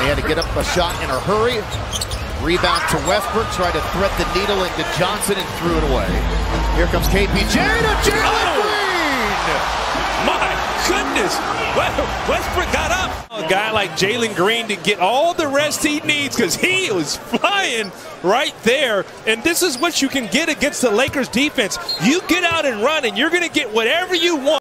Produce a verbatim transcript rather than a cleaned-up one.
They had to get up a shot in a hurry. Rebound to Westbrick, tried to thread the needle into Johnson and threw it away. Here comes K P J to Jalen Green! My goodness! Westbrick got up. A guy like Jalen Green to get all the rest he needs because he was flying right there. And this is what you can get against the Lakers defense. You get out and run and you're going to get whatever you want.